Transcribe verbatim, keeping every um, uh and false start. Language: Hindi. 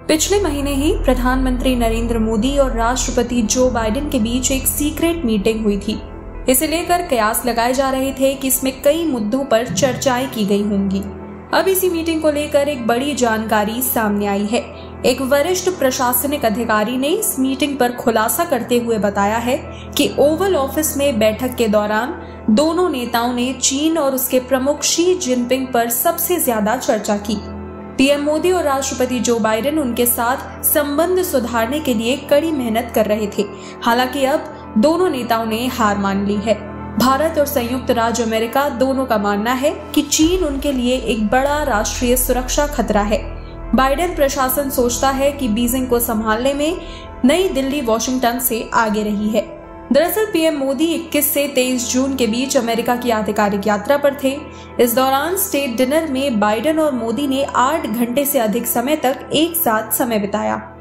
पिछले महीने ही प्रधानमंत्री नरेंद्र मोदी और राष्ट्रपति जो बाइडेन के बीच एक सीक्रेट मीटिंग हुई थी। इसे लेकर कयास लगाए जा रहे थे कि इसमें कई मुद्दों पर चर्चाएं की गई होंगी। अब इसी मीटिंग को लेकर एक बड़ी जानकारी सामने आई है। एक वरिष्ठ प्रशासनिक अधिकारी ने इस मीटिंग पर खुलासा करते हुए बताया है कि ओवल ऑफिस में बैठक के दौरान दोनों नेताओं ने चीन और उसके प्रमुख शी जिनपिंग पर सबसे ज्यादा चर्चा की। पीएम मोदी और राष्ट्रपति जो बाइडेन उनके साथ संबंध सुधारने के लिए कड़ी मेहनत कर रहे थे। हालांकि अब दोनों नेताओं ने हार मान ली है। भारत और संयुक्त राज्य अमेरिका दोनों का मानना है कि चीन उनके लिए एक बड़ा राष्ट्रीय सुरक्षा खतरा है। बाइडेन प्रशासन सोचता है कि बीजिंग को संभालने में नई दिल्ली वॉशिंगटन से आगे रही है। दरअसल पीएम मोदी इक्कीस से तेईस जून के बीच अमेरिका की आधिकारिक यात्रा पर थे। इस दौरान स्टेट डिनर में बाइडेन और मोदी ने आठ घंटे से अधिक समय तक एक साथ समय बिताया।